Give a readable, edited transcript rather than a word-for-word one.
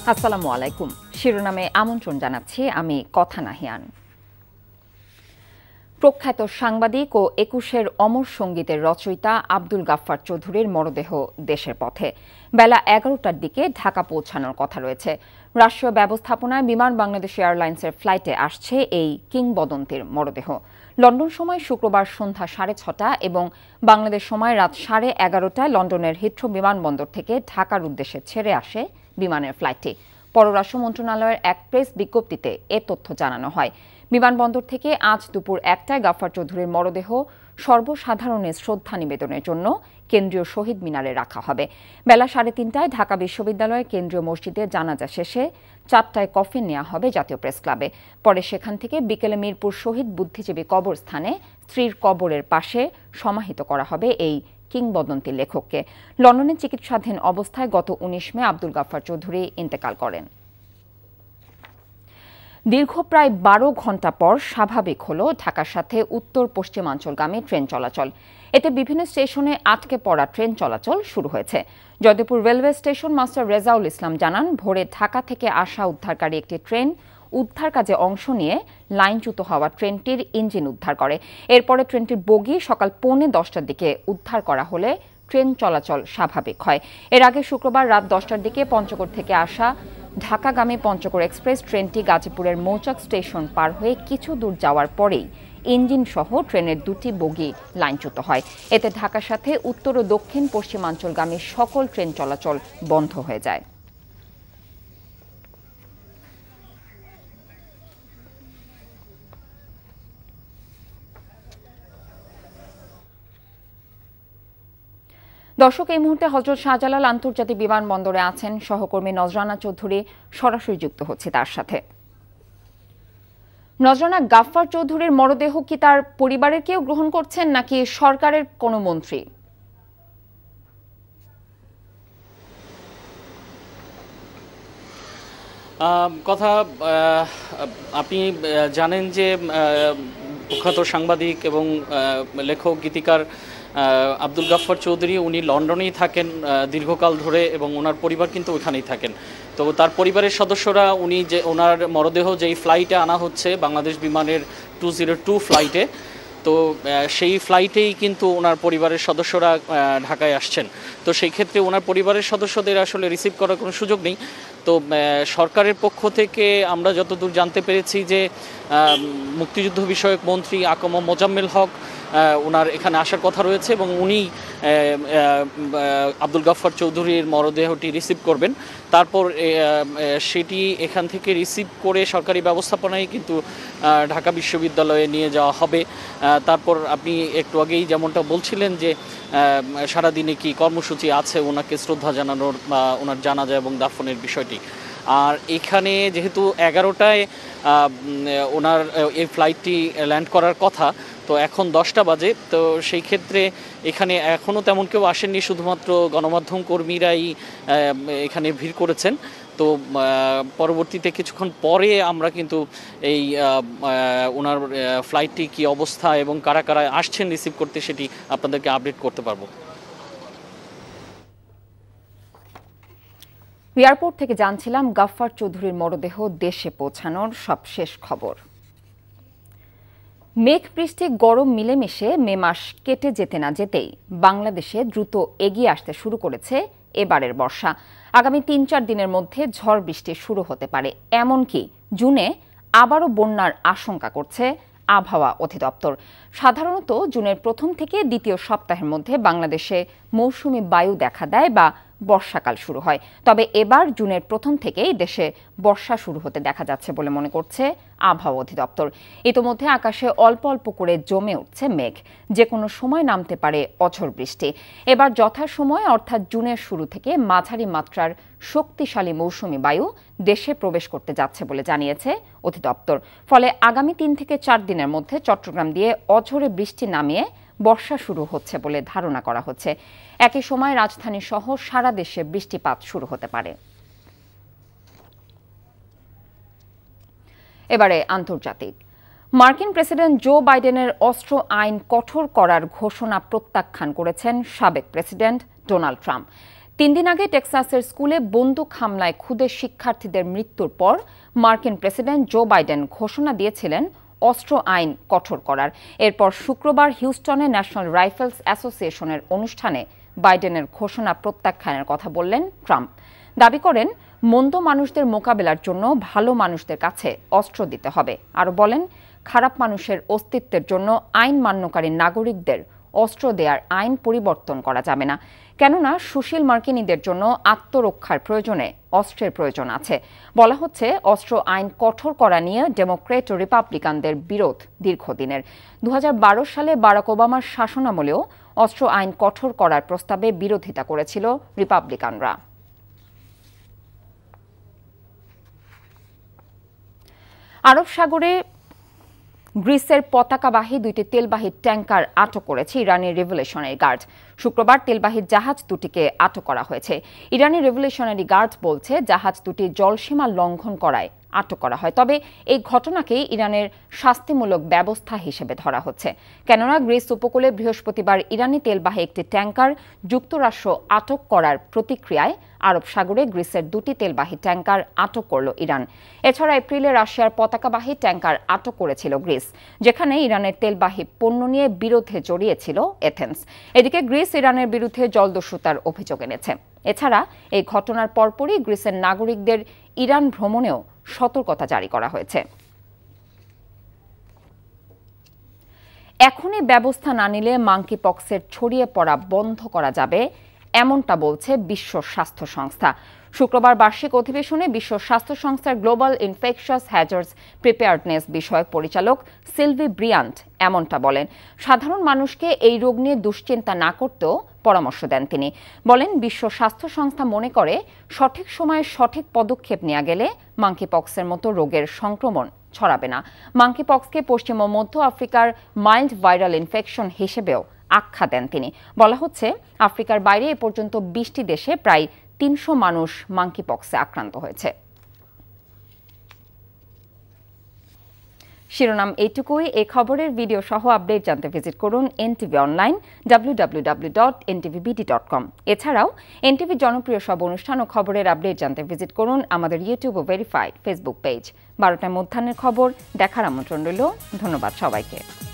আসসালামু আলাইকুম। শিরোনামে আমন্ত্রণ জানাচ্ছি আমি কথা নাহিয়ান। প্রখ্যাত সাংবাদিক ও ২১-এর অমর সঙ্গীতের রচয়িতা আব্দুল গাফফার চৌধুরীর মরদেহ দেশের পথে। বেলা ১১টার দিকে ঢাকা পৌঁছানোর কথা রয়েছে। রাষ্ট্রীয় ব্যবস্থাপনায় বিমান বাংলাদেশ এয়ারলাইন্সের ফ্লাইটে আসছে এই কিংবদন্তির মরদেহ। লন্ডন সময় শুক্রবার সন্ধ্যা ৬:৩০ এবং বাংলাদেশ সময় রাত ১১:৩০ লন্ডনের হিথ্রো বিমানবন্দর থেকে ঢাকার উদ্দেশ্যে ছেড়ে আসে বিমানের ফ্লাইটটি। পররাষ্ট্র মন্ত্রণালয়ের এক প্রেস বিজ্ঞপ্তিতে এ তথ্য জানানো হয়। বিমানবন্দর থেকে আজ দুপুর ১টায় গাফফার চৌধুরীর মরদেহ সর্বসাধারণের শ্রদ্ধা নিবেদনের জন্য কেন্দ্রীয় শহীদ মিনারে রাখা হবে। বেলা ৩:৩০টায় ঢাকা বিশ্ববিদ্যালয়ের কেন্দ্রীয় মসজিদে জানাজা শেষে ৪টায় কফিন নেওয়া হবে জাতীয় প্রেস ক্লাবে। পরে সেখান থেকে বিকেলে মিরপুর শহীদ বুদ্ধিজীবী কবরস্থানে স্ত্রীর কবরের পাশে সমাহিত করা হবে এই কিংবদন্তি লেখককে। লন্ডনে চিকিৎসাধীন অবস্থায় গত ১৯ মে আব্দুল গাফফার চৌধুরী ইন্তেকাল করেন। দীর্ঘ প্রায় ১২ ঘণ্টা পর স্বাভাবিক হল ঢাকার সাথে উত্তর পশ্চিমাঞ্চলগামী ট্রেন চলাচল। এতে বিভিন্ন স্টেশনে আটকে পড়া ট্রেন চলাচল শুরু হয়েছে। Joydebpur railway station master Rezaul Islam জানান, ভোরে ঢাকা থেকে আসা উদ্ধারকারী একটি ট্রেন উদ্ধার কাজে অংশ নিয়ে লাইনচ্যুত হওয়া ট্রেনটির ইঞ্জিন উদ্ধার করে। এরপরে ট্রেনটির বগি সকাল ১:৪০টার দিকে উদ্ধার করা হলে ট্রেন চলাচল স্বাভাবিক হয়। এর আগে শুক্রবার রাত ১০টার দিকে পঞ্চগড় থেকে আসা ঢাকাগামী পঞ্চগড় এক্সপ্রেস ট্রেনটি গাজীপুরের মৌচাক স্টেশন পার হয়ে কিছু দূর যাওয়ার পরেই ইঞ্জিন সহ ট্রেনের দুটি বগি লাইনচ্যুত হয়। এতে ঢাকার সাথে উত্তর ও দক্ষিণ পশ্চিমাঞ্চলগামী সকল ট্রেন চলাচল বন্ধ হয়ে যায়। দর্শক, এই মুহূর্তে হযরত শাহজালাল আন্তর্জাতিক বিমানবন্দরে আছেন সহকর্মী নজরানা চৌধুরী। সরাসরি যুক্ত হচ্ছে তার সাথে। নজরানা, গাফফার চৌধুরীর মরদেহ কি তার পরিবারের কেউ গ্রহণ করছেন নাকি সরকারের কোনো মন্ত্রী? কথা আপনি জানেন যে প্রখ্যাত সাংবাদিক এবং লেখক গীতিকার আব্দুল গাফফার চৌধুরী উনি লন্ডনেই থাকেন দীর্ঘকাল ধরে এবং ওনার পরিবার কিন্তু ওখানেই থাকেন। তো তার পরিবারের সদস্যরা উনি যে ওনার মরদেহ যেই ফ্লাইটে আনা হচ্ছে বাংলাদেশ বিমানের 202 ফ্লাইটে, তো সেই ফ্লাইটেই কিন্তু ওনার পরিবারের সদস্যরা ঢাকায় আসছেন। তো সেই ক্ষেত্রে ওনার পরিবারের সদস্যদের আসলে রিসিভ করার কোনো সুযোগ নেই। তো সরকারের পক্ষ থেকে আমরা যতদূর জানতে পেরেছি যে মুক্তিযুদ্ধ বিষয়ক মন্ত্রী আকম মোজাম্মেল হক ওনার এখানে আসার কথা রয়েছে এবং উনি আব্দুল গাফফার চৌধুরীর মরদেহটি রিসিভ করবেন। তারপর সেটি এখান থেকে রিসিভ করে সরকারি ব্যবস্থাপনায় কিন্তু ঢাকা বিশ্ববিদ্যালয়ে নিয়ে যাওয়া হবে। তারপর আপনি একটু আগেই যেমনটা বলছিলেন যে সারাদিনে কি কর্মসূচি আছে ওনাকে শ্রদ্ধা জানানোর বা ওনার জানাজা এবং দাফনের বিষয়টি। আর এখানে যেহেতু ১১টায় ওনার এই ফ্লাইটটি ল্যান্ড করার কথা, তো এখন 10টা বাজে। তো সেই ক্ষেত্রে এখানে এখনও তেমন কেউ আসেননি, শুধুমাত্র গণমাধ্যম কর্মীরাই এখানে ভিড় করেছেন। তো পরবর্তীতে কিছুক্ষণ পরে আমরা কিন্তু এই ওনার ফ্লাইটটি কি অবস্থা এবং কারা কারা আসছেন রিসিভ করতে সেটি আপনাদেরকে আপডেট করতে পারবো। এয়ারপোর্ট থেকে জানছিলাম গাফফার চৌধুরীর মরদেহ দেশে পৌঁছানোর সবশেষ খবর। মেঘ বৃষ্টি গরম মিলেমিশে মে মাস কেটে যেতে না যেতেই বাংলাদেশে দ্রুত এগিয়ে আসতে শুরু করেছে এবারের বর্ষা। আগামী ৩-৪ দিনের মধ্যে ঝড় বৃষ্টি শুরু হতে পারে, এমনকি জুনে আবারও বন্যার আশঙ্কা করছে আবহাওয়া অধিদপ্তর। সাধারণত জুনের প্রথম থেকে দ্বিতীয় সপ্তাহের মধ্যে বাংলাদেশে মৌসুমি বায়ু দেখা দেয় বা বর্ষাকাল শুরু হয়। তবে এবার জুনের প্রথম থেকেই দেশে বর্ষা শুরু হতে দেখা যাচ্ছে বলে মনে করছে আবহাওয়া অধিদপ্তর। ইতোমধ্যে আকাশে অল্প অল্প করে জমে উঠছে মেঘ, যে কোনো সময় নামতে পারে অঝড় বৃষ্টি। এবার যথাসময়ে অর্থাৎ জুনের শুরু থেকে মাঝারি মাত্রার শক্তিশালী মৌসুমি বায়ু দেশে প্রবেশ করতে যাচ্ছে বলে জানিয়েছে অধিদপ্তর। ফলে আগামী ৩ থেকে ৪ দিনের মধ্যে চট্টগ্রাম দিয়ে অঝড়ে বৃষ্টি নামিয়ে বর্ষা শুরু হচ্ছে বলে ধারণা করা হচ্ছে। একই সময় রাজধানী সহ সারা দেশে বৃষ্টিপাত শুরু হতে পারে। এবারে আন্তর্জাতিক। মার্কিন প্রেসিডেন্ট জো বাইডেনের অস্ত্র আইন কঠোর করার ঘোষণা প্রত্যাখ্যান করেছেন সাবেক প্রেসিডেন্ট ডোনাল্ড ট্রাম্প। 3 দিন আগে টেক্সাসের স্কুলে বন্দুক হামলায় খুদে শিক্ষার্থীদের মৃত্যুর পর মার্কিন প্রেসিডেন্ট জো বাইডেন ঘোষণা দিয়েছিলেন অস্ত্র আইন কঠোর করার। এরপর শুক্রবার হিউস্টনে ন্যাশনাল রাইফেলস অ্যাসোসিয়েশনের অনুষ্ঠানে বাইডেনের ঘোষণা প্রত্যাখ্যানের কথা বললেন ট্রাম্প। দাবি করেন মন্দ মানুষদের মোকাবেলার জন্য ভালো মানুষদের কাছে অস্ত্র দিতে হবে। আরও বলেন খারাপ মানুষের অস্তিত্বের জন্য আইন মান্যকারী নাগরিকদের অস্ত্র দেওয়ার আইন পরিবর্তন করা যাবে না, কেননা সুশীল মার্কিনীদের জন্য আত্মরক্ষার প্রয়োজনে অস্ত্রের প্রয়োজন আছে। বলা হচ্ছে অস্ত্র আইন কঠোর করা নিয়ে ডেমোক্রেট ও রিপাবলিকানদের বিরোধ দীর্ঘদিনের। 2012 সালে বারাক ওবামার শাসনামলেও অস্ত্র আইন কঠোর করার প্রস্তাবে বিরোধিতা করেছিল রিপাবলিকানরা। আরব সাগরে গ্রিসের পতাকাবাহী 2টি তেলবাহী ট্যাঙ্কার আটক করেছে ইরানি রেভলিউশনারি গার্ড। শুক্রবার তেলবাহী জাহাজ দুটিকে আটক করা হয়েছে। ইরানি রেভলিউশনারি গার্ড বলছে জাহাজ দুটি জলসীমা লঙ্ঘন করায় আটক করা হয়। তবে এই ঘটনাকেই ইরানের শাস্তিমূলক ব্যবস্থা হিসেবে ধরা হচ্ছে, কেননা গ্রিস উপকূলে বৃহস্পতিবার ইরানি তেলবাহী একটি ট্যাঙ্কার যুক্তরাষ্ট্র আটক করার প্রতিক্রিয়ায় আরব সাগরে গ্রিসের 2টি তেলবাহী ট্যাঙ্কার আটক করল ইরান। এছাড়া এপ্রিলে রাশিয়ার পতাকাবাহী ট্যাঙ্কার আটক করেছিল গ্রিস, যেখানে ইরানের তেলবাহী পণ্য নিয়ে বিরোধে জড়িয়েছিল এথেন্স। এদিকে গ্রিস ইরানের বিরুদ্ধে জলদস্যুতার অভিযোগ এনেছে। এছাড়া এই ঘটনার পরপরই গ্রিসের নাগরিকদের ইরান ভ্রমণেও সতর্কতা জারি করা হয়েছে। এখনই ব্যবস্থা না নিলে মাঙ্কি পক্সের ছড়িয়ে পড়া বন্ধ করা যাবে, এমনটা বলছে বিশ্ব স্বাস্থ্য সংস্থা। শুক্রবার বার্ষিক অধিবেশনে বিশ্ব স্বাস্থ্য সংস্থার গ্লোবাল ইনফেকশাস হ্যাজার্ডস প্রিপেয়ার্ডনেস বিষয়ক পরিচালক সিলভি ব্রিয়ান্ট এমনটা বলেন। সাধারণ মানুষকে এই রোগ নিয়ে দুশ্চিন্তা না করতেও পরামর্শ দেন তিনি। বলেন বিশ্ব স্বাস্থ্য সংস্থা মনে করে সঠিক সময়ে সঠিক পদক্ষেপ নেওয়া গেলে মাঙ্কি পক্সের মতো রোগের সংক্রমণ ছড়াবে না। মাঙ্কি পক্সকে পশ্চিম ও মধ্য আফ্রিকার মাইল্ড ভাইরাল ইনফেকশন হিসেবেও আখ্যা দেন তিনি। বলা হচ্ছে আফ্রিকার বাইরে এ পর্যন্ত 20টি দেশে প্রায় 300 মানুষ মাঙ্কি পক্সে আক্রান্ত হয়েছে। শিরোনাম এইটুকুই। এই খবরের ভিডিও সহ আপডেট জানতে ভিজিট করুন NTV অনলাইন www.ntvbd.com। এছাড়াও NTV জনপ্রিয় সব অনুষ্ঠান ও খবরের আপডেট জানতে ভিজিট করুন আমাদের ইউটিউব ও ভেরিফাইড ফেসবুক পেজ। 12টায় মধ্যাহ্নের খবর দেখার আমন্ত্রণ রইল। ধন্যবাদ সবাইকে।